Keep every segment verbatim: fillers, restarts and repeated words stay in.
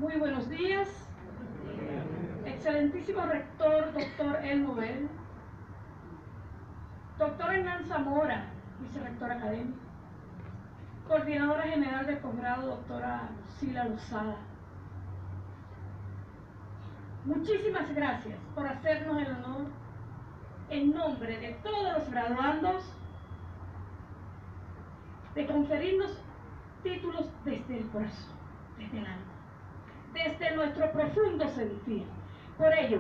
Muy buenos días, excelentísimo rector, doctor El Nobel, doctor Hernán Zamora, vicerrector académico, coordinadora general del posgrado, doctora Lucila Lozada. Muchísimas gracias por hacernos el honor, en nombre de todos los graduandos, de conferirnos títulos desde el corazón, desde el alma, desde nuestro profundo sentir. Por ello,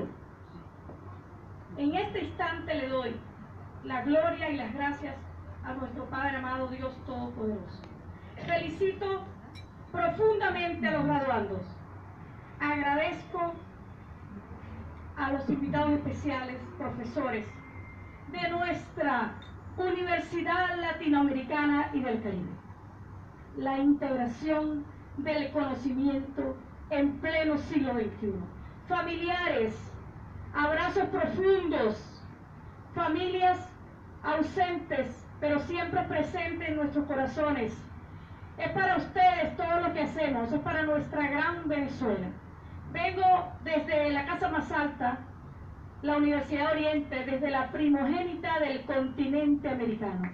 en este instante le doy la gloria y las gracias a nuestro Padre amado, Dios Todopoderoso. Felicito profundamente a los graduandos. Agradezco a los invitados especiales, profesores de nuestra Universidad Latinoamericana y del Caribe. La integración del conocimiento en pleno siglo veintiuno. Familiares, abrazos profundos, familias ausentes, pero siempre presentes en nuestros corazones. Es para ustedes todo lo que hacemos, es para nuestra gran Venezuela. Vengo desde la casa más alta, la Universidad de Oriente, desde la primogénita del continente americano.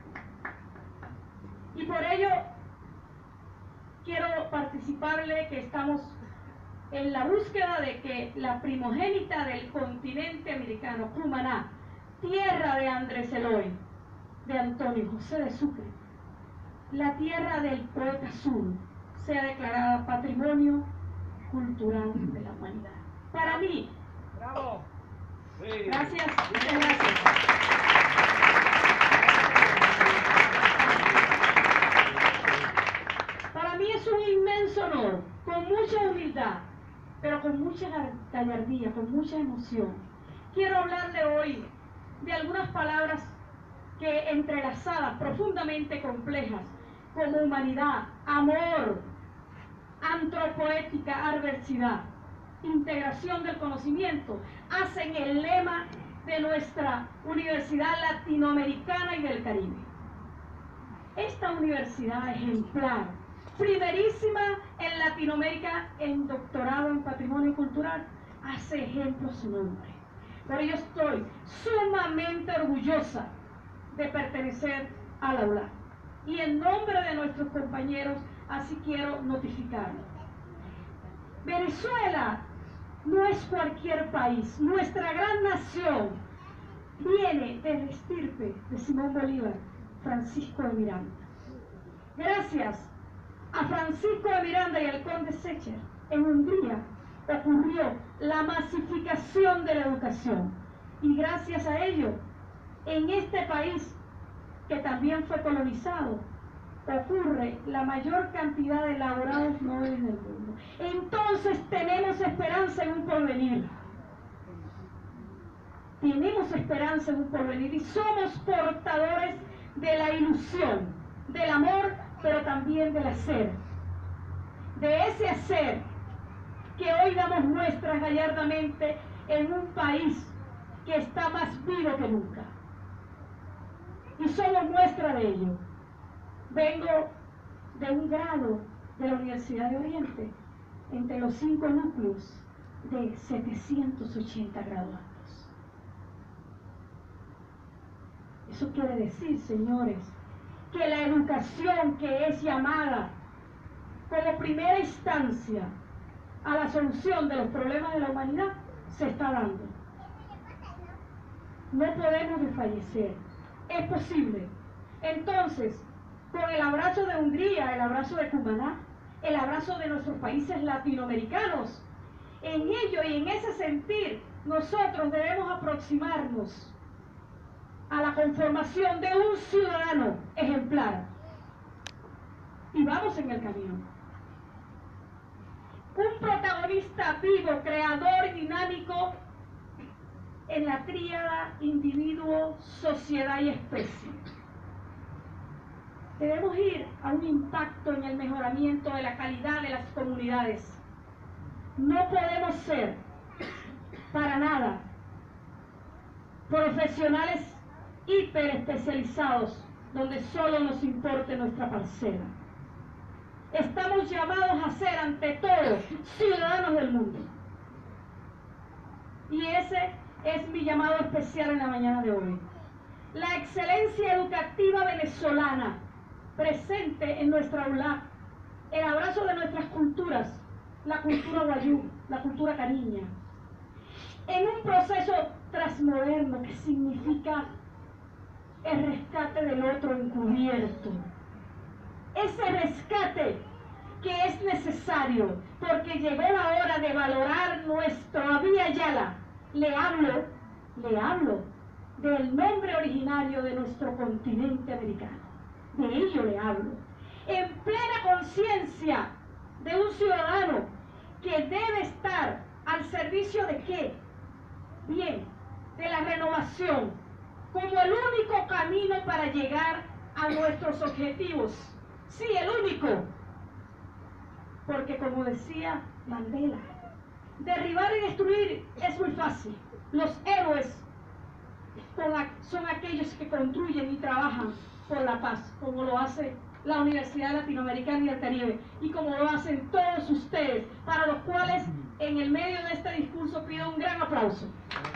Y por ello quiero participarle que estamos en la búsqueda de que la primogénita del continente americano, Cumaná, tierra de Andrés Eloy, de Antonio José de Sucre, la tierra del poeta azul, sea declarada Patrimonio Cultural de la Humanidad. Para mí, ¡bravo! Sí. Gracias, muchas gracias. Para mí es un inmenso honor, con mucha humildad, pero con mucha gallardía, con mucha emoción. Quiero hablarle hoy de algunas palabras que entrelazadas, profundamente complejas, como humanidad, amor, antropoética, adversidad, integración del conocimiento, hacen el lema de nuestra Universidad Latinoamericana y del Caribe. Esta universidad ejemplar, primerísima en Latinoamérica en doctorado en Patrimonio Cultural, hace ejemplo su nombre. Por ello estoy sumamente orgullosa de pertenecer al aula. Y en nombre de nuestros compañeros, así quiero notificarlo. Venezuela no es cualquier país. Nuestra gran nación viene de la estirpe de Simón Bolívar, Francisco de Miranda. Gracias a Francisco de Miranda y al conde Secher, en Hungría ocurrió la masificación de la educación. Y gracias a ello, en este país, que también fue colonizado, ocurre la mayor cantidad de laureados Nobel del mundo. Entonces tenemos esperanza en un porvenir. Tenemos esperanza en un porvenir y somos portadores de la ilusión, del amor, pero también del hacer. De ese hacer que hoy damos muestras gallardamente en un país que está más vivo que nunca. Y somos muestra de ello. Vengo de un grado de la Universidad de Oriente, entre los cinco núcleos de setecientos ochenta graduados. Eso quiere decir, señores, que la educación, que es llamada como primera instancia a la solución de los problemas de la humanidad, se está dando. No podemos desfallecer. Es posible. Entonces, con el abrazo de Hungría, el abrazo de Cumaná, el abrazo de nuestros países latinoamericanos, en ello y en ese sentir, nosotros debemos aproximarnos a la conformación de un ciudadano ejemplar. Y vamos en el camino. Un protagonista vivo, creador y dinámico en la tríada individuo, sociedad y especie. Debemos ir a un impacto en el mejoramiento de la calidad de las comunidades. No podemos ser, para nada, profesionales hiperespecializados donde solo nos importe nuestra parcela. estamos llamados a ser ante todo ciudadanos del mundo. Y ese es mi llamado especial en la mañana de hoy. La excelencia educativa venezolana presente en nuestra aula, el abrazo de nuestras culturas, la cultura guayú, la cultura cariña, en un proceso transmoderno que significa el rescate del otro encubierto. Ese rescate que es necesario porque llegó la hora de valorar nuestro Vía Yala. Le hablo, le hablo del nombre originario de nuestro continente americano. De ello le hablo. En plena conciencia de un ciudadano que debe estar al servicio de ¿qué? Bien, de la renovación, como el único camino para llegar a nuestros objetivos. Sí, el único. Porque como decía Mandela, derribar y destruir es muy fácil. Los héroes son aquellos que construyen y trabajan por la paz, como lo hace la Universidad Latinoamericana y del Caribe, y como lo hacen todos ustedes, para los cuales en el medio de este discurso pido un gran aplauso.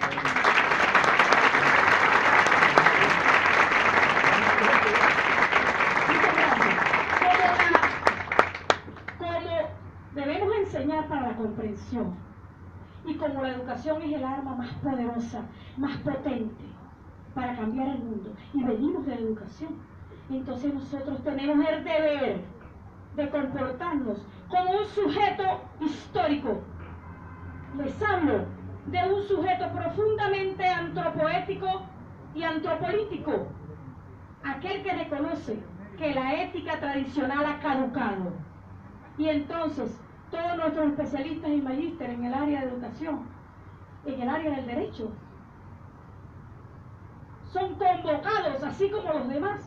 Muchas gracias. Como, la, como debemos enseñar para la comprensión, y como la educación es el arma más poderosa, más potente para cambiar el mundo, y venimos de la educación, entonces nosotros tenemos el deber de comportarnos como un sujeto histórico. Les hablo de un sujeto profundamente antropoético y antropolítico, aquel que reconoce que la ética tradicional ha caducado. Y entonces todos nuestros especialistas y magísteres en el área de educación, en el área del derecho, son convocados, así como los demás,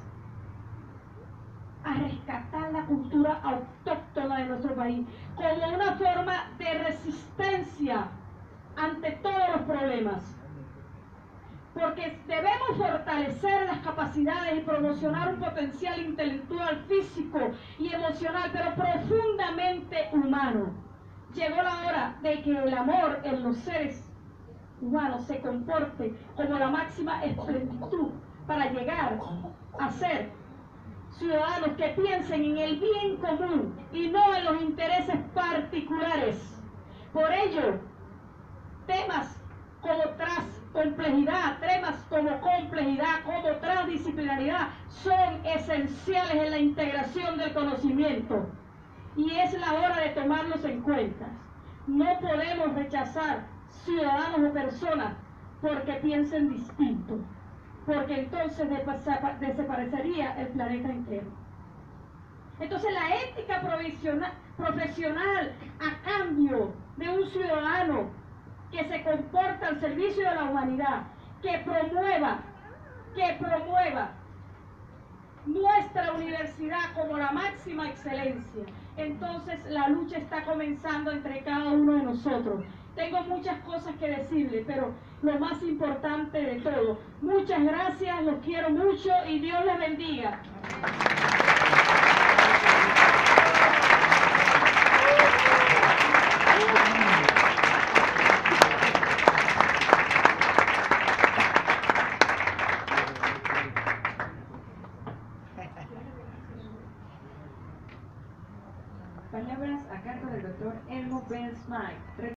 a rescatar la cultura autóctona de nuestro país como una forma de resistencia ante todos los problemas. Porque debemos fortalecer las capacidades y promocionar un potencial intelectual, físico y emocional, pero profundamente humano. Llegó la hora de que el amor en los seres humanos se comporte como la máxima esplendid para llegar a ser ciudadanos que piensen en el bien común y no en los intereses particulares. Por ello, temas como transcomplejidad, temas como complejidad, como transdisciplinaridad, son esenciales en la integración del conocimiento. Y es la hora de tomarlos en cuenta. No podemos rechazar ciudadanos o personas porque piensen distinto, porque entonces desaparecería el planeta entero. Entonces la ética profesional a cambio de un ciudadano que se comporta al servicio de la humanidad, que promueva, que promueva nuestra universidad como la máxima excelencia. Entonces la lucha está comenzando entre cada uno de nosotros. Tengo muchas cosas que decirle, pero lo más importante de todo, muchas gracias, los quiero mucho y Dios les bendiga. Palabras a cargo del doctor Elmo Bensmay.